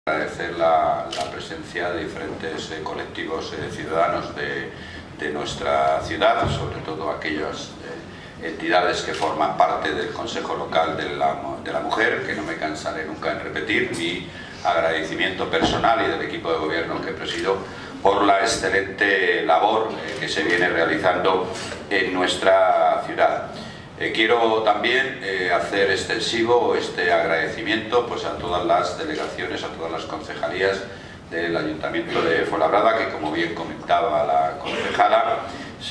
Agradecer la presencia de diferentes colectivos ciudadanos de nuestra ciudad, sobre todo aquellas entidades que forman parte del Consejo Local de la Mujer, que no me cansaré nunca en repetir, mi agradecimiento personal y del equipo de gobierno que presido por la excelente labor que se viene realizando en nuestra ciudad. Quiero también hacer extensivo este agradecimiento pues, a todas las delegaciones, a todas las concejalías del Ayuntamiento de Fuenlabrada, que como bien comentaba la concejala,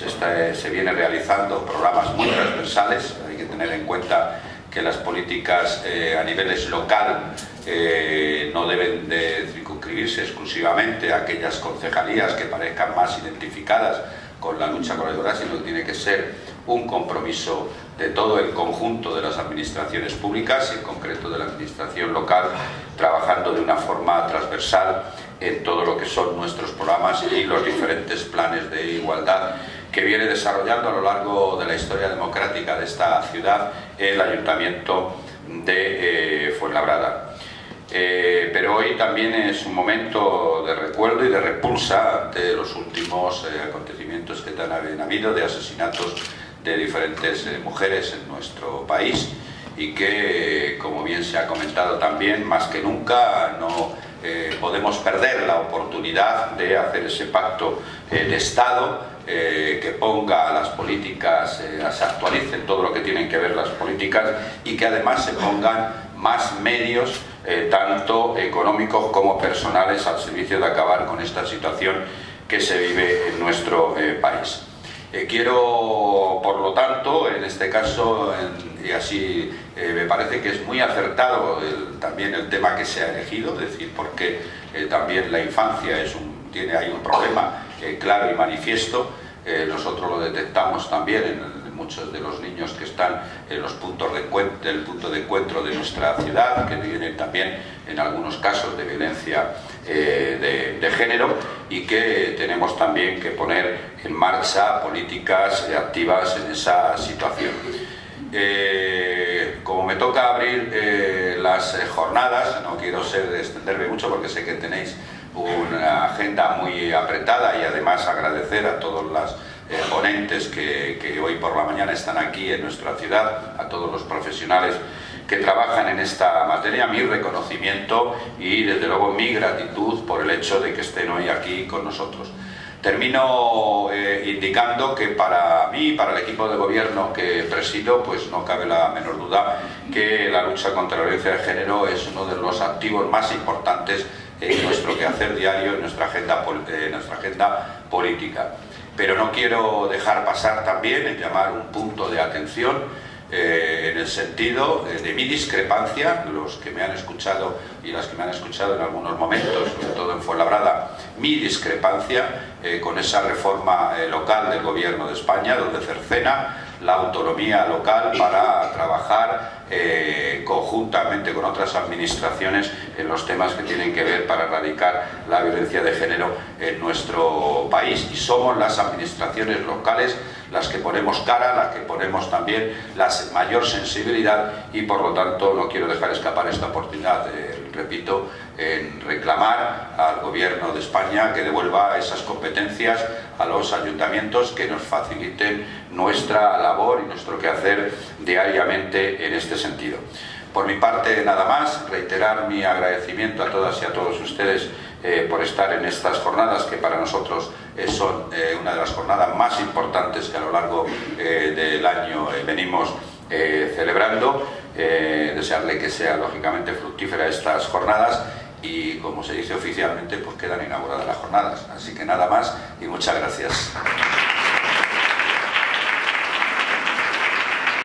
se viene realizando programas muy transversales. Hay que tener en cuenta que las políticas a niveles local no deben de circunscribirse exclusivamente a aquellas concejalías que parezcan más identificadas con la lucha con la igualdad, sino que tiene que ser un compromiso de todo el conjunto de las administraciones públicas y en concreto de la administración local, trabajando de una forma transversal en todo lo que son nuestros programas y los diferentes planes de igualdad que viene desarrollando a lo largo de la historia democrática de esta ciudad el Ayuntamiento de Fuenlabrada. Pero hoy también es un momento de recuerdo y de repulsa ante los últimos acontecimientos que han habido de asesinatos de diferentes mujeres en nuestro país y que, como bien se ha comentado también, más que nunca no podemos perder la oportunidad de hacer ese pacto de Estado que ponga las políticas, se actualicen todo lo que tienen que ver las políticas y que además se pongan más medios, tanto económicos como personales, al servicio de acabar con esta situación que se vive en nuestro país. Quiero, por lo tanto, en este caso, y así me parece que es muy acertado también el tema que se ha elegido, es decir, porque también la infancia tiene ahí un problema claro y manifiesto. Nosotros lo detectamos también en muchos de los niños que están en los puntos del punto de encuentro de nuestra ciudad, que vienen también en algunos casos de violencia de género, y que tenemos también que poner en marcha políticas activas en esa situación. Como me toca abrir las jornadas, no quiero extenderme mucho porque sé que tenéis una agenda muy apretada, y además agradecer a todos las ponentes que hoy por la mañana están aquí en nuestra ciudad, a todos los profesionales que trabajan en esta materia, mi reconocimiento y desde luego mi gratitud por el hecho de que estén hoy aquí con nosotros. Termino indicando que para mí y para el equipo de gobierno que presido, pues no cabe la menor duda que la lucha contra la violencia de género es uno de los activos más importantes en nuestro quehacer diario, en nuestra agenda política. Pero no quiero dejar pasar también en llamar un punto de atención en el sentido de mi discrepancia, los que me han escuchado y las que me han escuchado en algunos momentos, sobre todo en Fuenlabrada, mi discrepancia con esa reforma local del Gobierno de España, donde cercena la autonomía local para trabajar conjuntamente con otras administraciones en los temas que tienen que ver para erradicar la violencia de género en nuestro país. Y somos las administraciones locales las que ponemos cara, las que ponemos también la mayor sensibilidad, y por lo tanto no quiero dejar escapar esta oportunidad, repito, en reclamar al Gobierno de España que devuelva esas competencias a los ayuntamientos, que nos faciliten nuestra labor y nuestro quehacer diariamente en este sentido. Por mi parte nada más, reiterar mi agradecimiento a todas y a todos ustedes por estar en estas jornadas, que para nosotros son una de las jornadas más importantes que a lo largo del año venimos celebrando. Desearle que sean lógicamente fructíferas estas jornadas, y como se dice oficialmente, pues quedan inauguradas las jornadas. Así que nada más y muchas gracias.